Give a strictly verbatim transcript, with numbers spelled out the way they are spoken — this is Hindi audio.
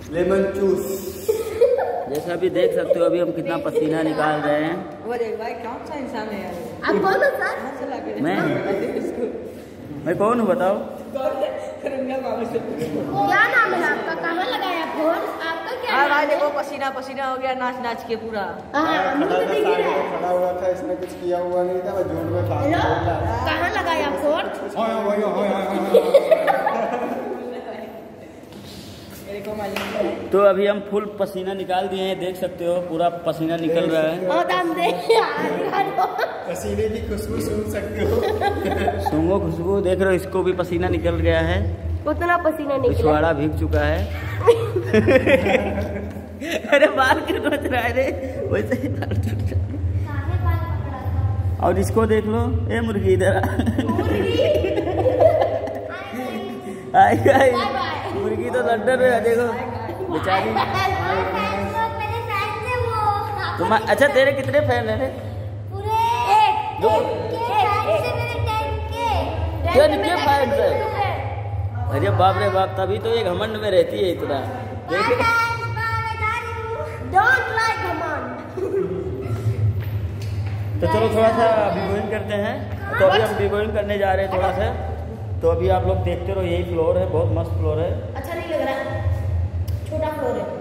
Lemon juice. जैसा अभी देख सकते हो अभी हम कितना पसीना निकाल रहे हैं। वो देख भाई कौन सा इंसान है यार? आप कौन हो सर? मैं मैं कौन हूँ बताओ? क्या नाम है आपका? कहाँ लगाया फोन? आपका क्या हाँ नाम भाई है? देखो पसीना पसीना हो गया नाच नाच के पूरा। हाँ, मुंह खड़ा पे था, दिख साइड रहा है। में खड़ा हुआ था, इसने कुछ किया हुआ नहीं था, बस झूठ में बात हेलो, बोल रहा है। कहाँ लगाया फोन? होय, होय, होय, होय, होय। तो अभी हम फुल पसीना निकाल दिए हैं, देख सकते हो पूरा पसीना निकल रहा है। और दाम दे यार। पसीने की खुशबू सूंघ सकते हो। सूंघो खुशबू, देख रहे हो इसको भी पसीना निकल गया है। उतना पसीना निकला। पिछवाड़ा भीग चुका है। अरे बाल क्यों नोच रहा है रे? वैसे ही बाल टूट रहा। और इसको देख लो, ए मुर्गी इधर आ। आई आई मुर्गी तो लंदन में है, देखो बेचारी। तुम अच्छा तेरे कितने फैन है? दो टेन के फैन है। अरे बाप रे बाप, तभी तो ये घमंड में रहती है इतना। देखो तो चलो थोड़ा सा वीगोइंग करते हैं। तो अभी हम वीगोइंग करने जा रहे हैं थोड़ा सा। तो अभी आप लोग देखते रहो, यही फ्लोर है, बहुत मस्त फ्लोर है। अच्छा नहीं लग रहा, छोटा फ्लोर है।